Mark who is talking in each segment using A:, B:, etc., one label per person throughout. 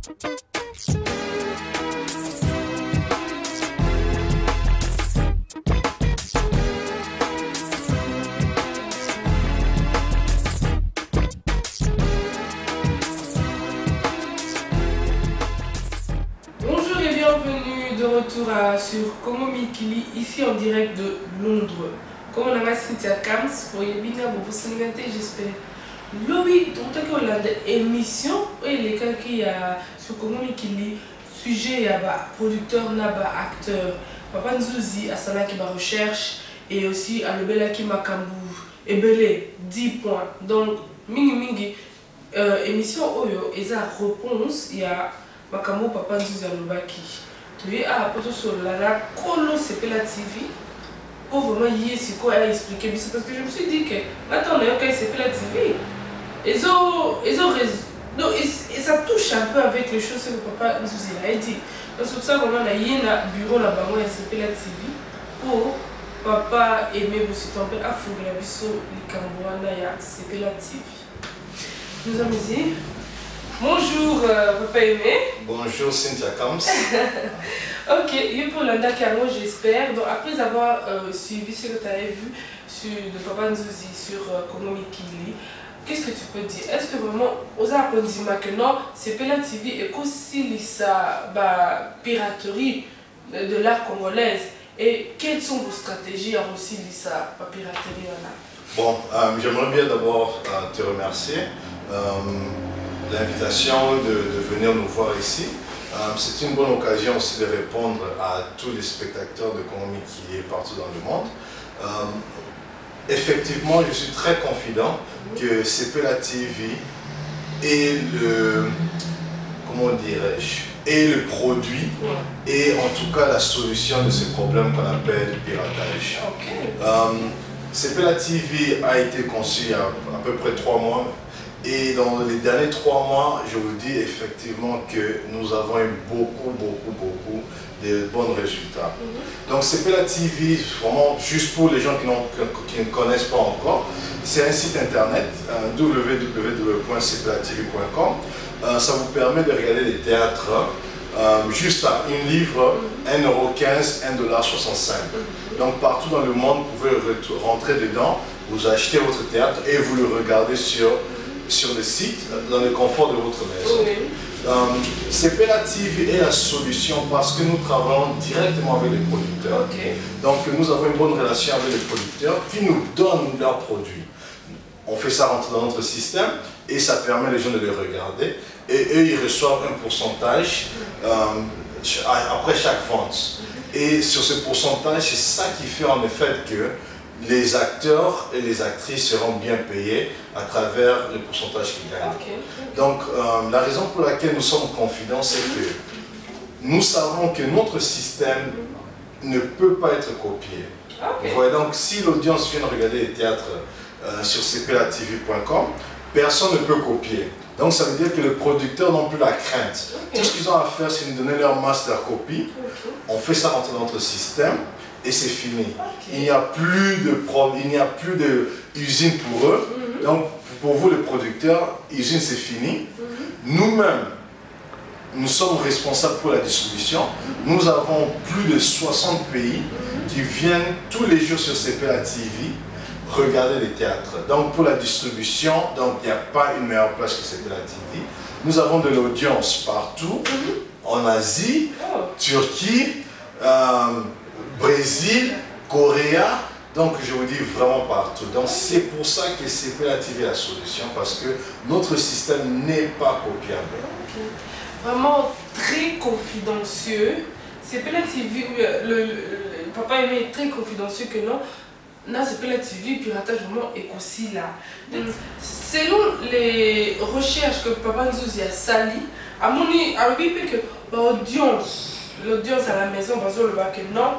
A: De retour sur Congo Mikili, ici en direct de Londres. Comme on a Cynthia Kams, pour Yebina, vous j'espère. Lobby, tout à l'heure, l'émission, et les cas qui a sur Congo Mikili, sujet, il y a producteur, acteur, Papa Nzouzi, Asana qui recherche, et aussi à Lebela qui m'a Kambou, et Belé, 10 points. Donc, Mingi, émission Oyo, et sa réponse, il y a Makambo Papa Nzouzi à Lobaki. Tu as apporté sur la Colo CP la TV pour vraiment y c'est quoi à expliquer parce que je me suis dit que maintenant on est ok CP la TV et ça touche un peu avec les choses que papa nous a dit donc c'est pour ça qu'on a un bureau là-bas et CP la TV pour papa aimer vous c'est un peu à foutre la biseau les Cambouana ya CP la TV nous avons dit bonjour papa aimé.
B: Bonjour Cynthia Kams.
A: Ok, je pour l'Anda Camo j'espère. Donc après avoir suivi ce que tu avais vu sur de Papa Nzouzi sur Congo Mikili, qu'est-ce que tu peux dire? Est-ce que vraiment aux apprendissements que non, c'est Pela TV et qu'aussi sa piraterie de l'art congolaise et quelles sont vos stratégies à aussi sa piraterie là?
B: Bon, j'aimerais bien d'abord te remercier. L'invitation de venir nous voir ici. C'est une bonne occasion aussi de répondre à tous les spectateurs de Congo Mikili partout dans le monde. Effectivement, je suis très confident que CP la TV est le, comment dirais-je, est le produit et en tout cas la solution de ce problème qu'on appelle piratage. CP la TV a été conçu il y a à peu près 3 mois. Et dans les derniers 3 mois, je vous dis effectivement que nous avons eu beaucoup de bons résultats. Donc CP la TV, vraiment juste pour les gens qui ne connaissent pas encore, c'est un site internet www.cplatv.com. Ça vous permet de regarder les théâtres juste à 1 livre, 1,15 €, 1,65 $. Donc partout dans le monde, vous pouvez rentrer dedans, vous achetez votre théâtre et vous le regardez sur le site, dans le confort de votre maison. CP la TV est la solution parce que nous travaillons directement avec les producteurs. Donc nous avons une bonne relation avec les producteurs qui nous donnent leurs produits. On fait ça rentrer dans notre système et ça permet les gens de les regarder. Et eux, ils reçoivent un pourcentage après chaque vente. Et sur ce pourcentage, c'est ça qui fait en effet que les acteurs et les actrices seront bien payés à travers le pourcentage qu'ils gagnent. Donc, la raison pour laquelle nous sommes confidents, c'est que nous savons que notre système ne peut pas être copié. Vous voyez, donc, si l'audience vient regarder les théâtres sur cplatv.com, personne ne peut copier. Donc, ça veut dire que les producteurs n'ont plus la crainte. Tout ce qu'ils ont à faire, c'est nous donner leur master copy. On fait ça rentrer dans notre système. Et c'est fini. Il n'y a plus d'usine pour eux. Donc, pour vous, les producteurs, usine, c'est fini. Nous-mêmes, nous sommes responsables pour la distribution. Nous avons plus de 60 pays qui viennent tous les jours sur CP la TV regarder les théâtres. Donc, pour la distribution, il n'y a pas une meilleure place que CP la TV. Nous avons de l'audience partout, en Asie, Turquie, Brésil, Corée, donc je vous dis vraiment partout. Donc c'est pour ça que CP la TV est la solution, parce que notre système n'est pas copiable.
A: Vraiment très confidentieux. CP la TV, le papa aimé est très confidentieux que non. Non, CP la TV, piratage vraiment est aussi là. Selon les recherches que papa Nzouzi a sali, à mon avis, que l'audience à la maison, parce que non,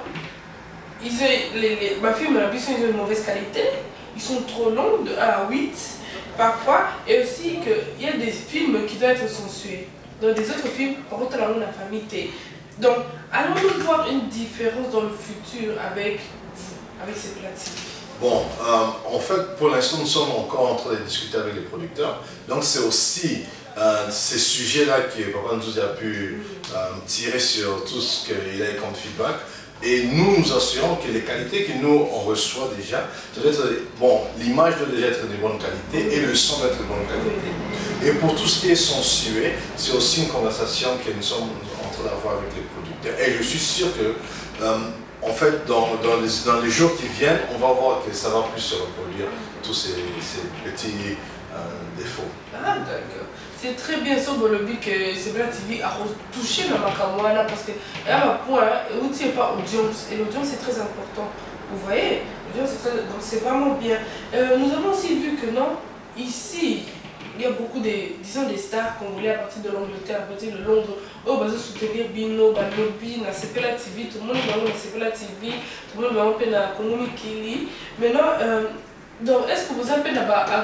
A: ma film ils ont une mauvaise qualité, ils sont trop longs, de 1 à 8 parfois, et aussi qu'il y a des films qui doivent être censurés. Dans des autres films, par contre, la famille. Donc, allons-nous voir une différence dans le futur avec vous, avec CP la TV?
B: Bon, en fait, pour l'instant, nous sommes encore en train de discuter avec les producteurs. Donc, c'est aussi ces sujets-là que Papa Nzouzi a pu tirer sur tout ce qu'il a eu comme feedback. Et nous assurons que les qualités que nous on reçoit déjà, bon, l'image doit déjà être de bonne qualité et le son doit être de bonne qualité. Et pour tout ce qui est sensué, c'est aussi une conversation que nous sommes en train d'avoir avec les producteurs. Et je suis sûr que, en fait, dans les jours qui viennent, on va voir que ça va plus se reproduire, tous ces petits défauts.
A: Ah, d'accord. C'est très bien ça pour le but que Sepela TV a touché dans ma caméra parce que il y a un point où tu n'es pas audience et l'audience est très important. Vous voyez, donc c'est vraiment bien. Nous avons aussi vu que non, ici il y a beaucoup des stars congolais à partir de l'Angleterre, à partir de Londres. Oh, bah, soutenir Bino, Banobi, na Sepela TV, tout le monde va na Sepela TV, tout le monde va appeler na Congo Mikili. Maintenant, donc est-ce que vous appelez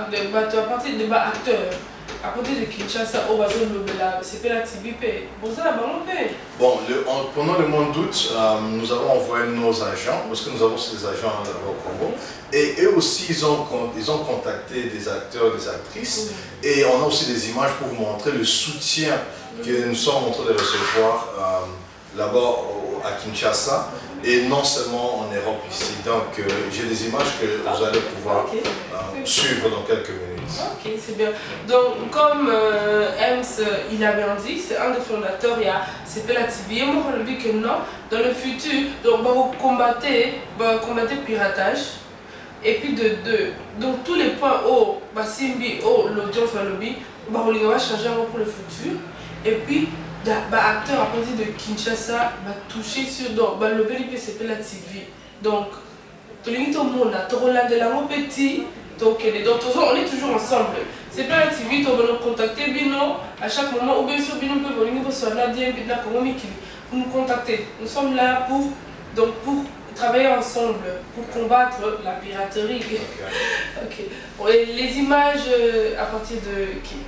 A: à partir de acteurs? À côté de Kinshasa, au bazar de Sepela TV, bon, ça va
B: bon, pendant le mois d'août, nous avons envoyé nos agents, parce que nous avons aussi des agents au Congo, et eux aussi, ils ont contacté des acteurs, des actrices, et on a aussi des images pour vous montrer le soutien que nous sommes en train de recevoir là-bas à Kinshasa, et non seulement en Europe ici. Donc, j'ai des images que vous allez pouvoir suivre dans quelques minutes.
A: Ok, c'est bien. Donc, comme Ems, il avait dit, c'est un des fondateurs, il y a Sepela TV. Et moi, je dis que non, dans le futur, donc, on va combattre le piratage. Et puis, donc, tous les points où Simbi, l'audience va lobby, on va changer pour le futur. Et puis, acteur à partir de Kinshasa va toucher sur le lobby de Sepela TV. Donc, tout le monde a de la petit. Donc, on est toujours ensemble. C'est pas la TV, on va nous contacter Bino à chaque moment. Ou bien sûr, Bino peut venir sur la DM, vous nous contactez. Nous sommes là pour travailler ensemble, pour combattre la piraterie. Ok. Et les images à partir de qui?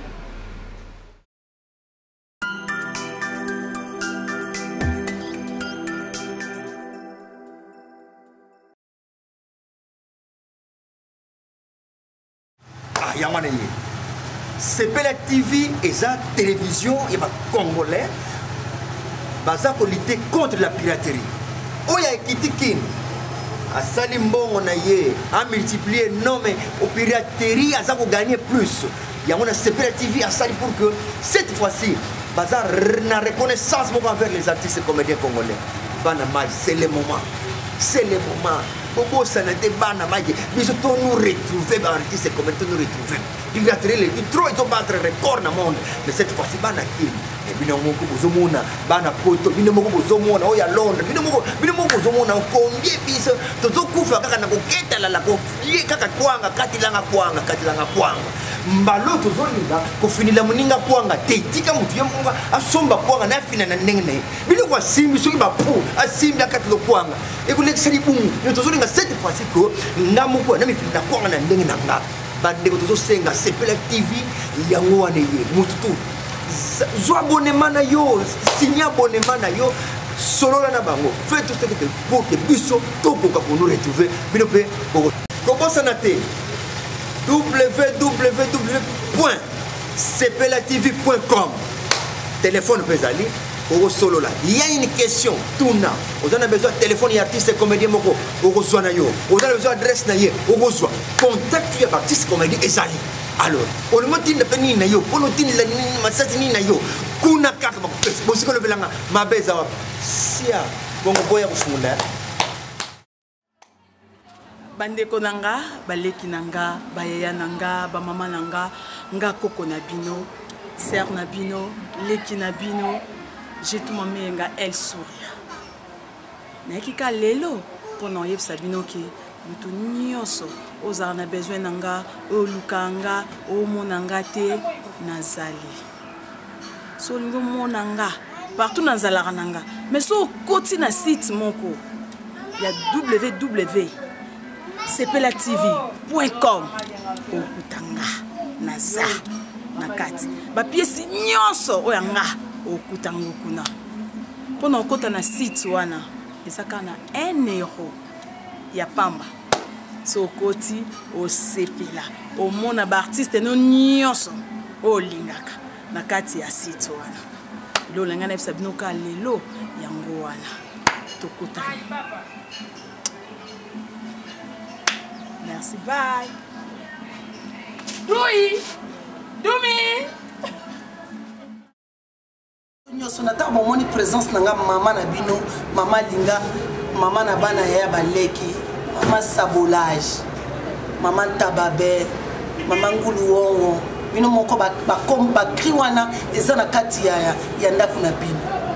C: Sepela TV et la télévision et les Congolais baza ko lutter contre la piraterie. Oya ekitikin a salimbongo na ye a multiplier non mais au piraterie a ko gagner plus. Yango na Sepela TV a sali pour que cette fois-ci baza na reconnaissance envers les artistes et comédiens congolais. Bana mai, c'est le moment. C'est le moment. Bobo sanate bana maji biso to nous retrouver ba artiste comme to nous retrouver il va traiter les trop ils ont battre record dans monde mais cette fois-ci bana kim et bino moko bozomona bana poto bino moko bozomona oya Londres bino moko bozomona combien biso tozo kufa kaka na koketa la ko lié kaka kwanga katilanga kwanga mbalo tozolinga ko finila muninga kwanga tetika mutu yemonga asomba kwanga na fina na ndenge bino kwa simbi soki ba pu asimbi akatilo kwanga et vous l'excellez pour nous tozolinga cette fois-ci ko ngamuko na mifina kwanga na ndenge na nga bande ko tozosenga Sepela TV yango wane ye mutu zo abonnement na yo signer abonnement na yo solo na bango faites tout ce que pour que biso tokoka pour nous retrouver bino pe ko sanate www.sepelatv.com téléphone pesali au solo là il y a une question tuna vous avez besoin de téléphone artiste comédien moko au na yo vous avez besoin d'adresse na ye au contact ya artiste comédien ezali alors on me dit de na yo pour nous dire la massage ni na yo kuna kaka bosiko le belanga mabeza wa sia bongo boya kufunda
D: bandeko nanga baleki nanga bayaya nanga bamama nanga nga koko na bino sœur na bino leki na bino j'ai tout mamé nga elle souria nakika lelo pona yebisa bino ki mutu nyonso ozala na besoin nanga olukanga omonanga te nazali so lingo monanga partout nazalaka nanga mais so koti na site moko ya www.sepelatv.com okutanga naza nakati ba pièce nyonso oyanga okutanga kuna pona okota na site wana ezaka na 1 euro ya pamba so koti o sepela o mona ba artiste no nyonso o lingaka na kati ya site wana lelo lenga na bisa bino ka lelo yango wana tokutani. Merci, bye. Dumi.
E: Nyoso na ta bomoni présence nanga mama na bino, mama linga, mama na bana ya baleki, mama sabolage, mama tababe, mama nguluwongo. Bino moko ba komba kri wana eza na kati ya ndako na bino.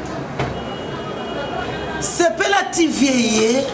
E: Sepela TV ye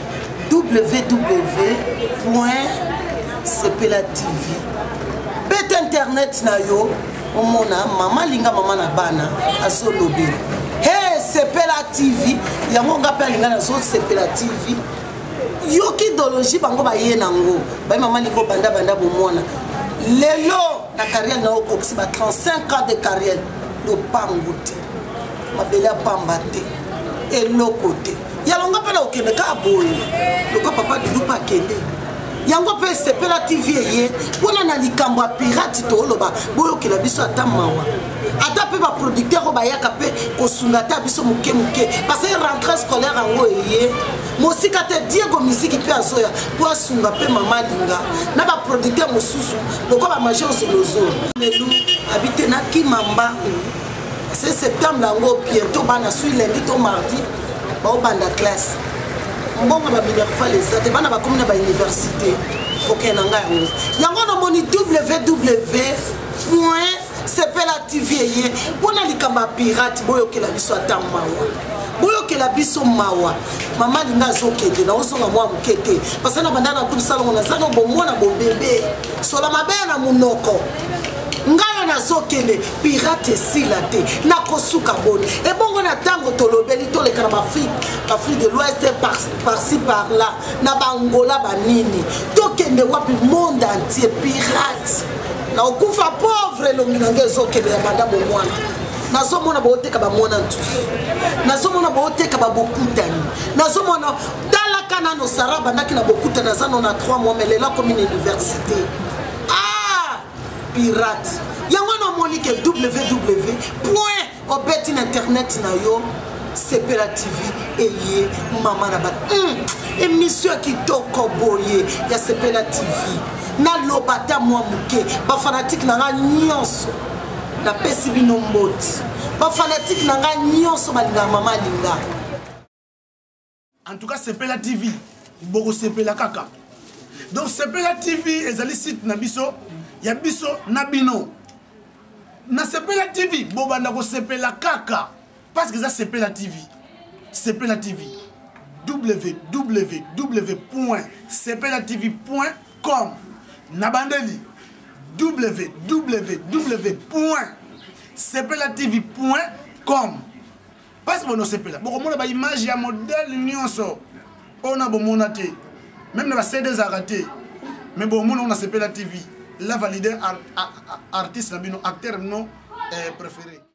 E: www.sepela.tv. Bet internet na yo omona mama linga mama na bana aso lobela. Hey Sepela TV yango ngape linga na so Sepela TV. Yoki idéologie bango ba ye nango. Ba mama lingo banda bomona. Lelo na carrière na okokisi ba 35 ans de carrière lo pangote. Mabela pambate et lokote. Yalonga pela okende ka boye. Loko papa dudupa kende. Yango pe Sepela TV ye pona na likambo pirate to loba boyo kila biso ata mawa. Ata pe ba producteur ko ba yaka pe ko sunga ta biso muke parce que rentrée scolaire ango ye. Mosika te Diego musique pe azoya po sunga pe mama linga na ba producteur mosusu loko ba major solozo. Melu habite na Kimamba. C'est septembre ango bientôt bana suit lundi to mardi. Ba banda classe mbongo ba minerfa les autres bana ba komuna ba université okena ngai yango no moni www.sepela.tv ye pona likamba pirate boyo kela biso atamawa boyo kela biso mawa mama linga zokete na osonga mwa mukete parce que na banda na tout salon na zano bomona bo bébé sola mabaya na munoko ngayo na zokende pirate silate na kosuka boni et bongo na tango tolobeli toleka na Afrique de l'Ouest par-ci par-là na bangola banini tokende wapi monde entier pirate na okufa pauvre longi nange zokende ya madame mwana nazomona booteka ba mwana ntusu nazomona booteka ba bokutani nazomona talaka nano saraba ndaki na bokutani nazano na 3 mois mais lela comme une université pirate yango no monique www.obetin internet na yo Sepela TV eye mama na bat émission kitoko boye ya Sepela TV na lobata mwa muke ba fanatique na nga nyonso na pesi bino mboti ba fanatique na nga nyonso balinga mama linga.
F: En tout cas Sepela TV boko Sepela kaka. Donc Sepela TV ezali site na biso ya biso na bino na Sepela TV bobanda ko Sepela kaka parce que ça Sepela TV www.sepelatv.com na bandeli www.sepelatv.com parce que bono Sepela boko mona ba image ya modèle nyonso ona bomona te même na ba CD za raté mais bon mona on a Sepela TV la validé artiste na bino acteur non préféré.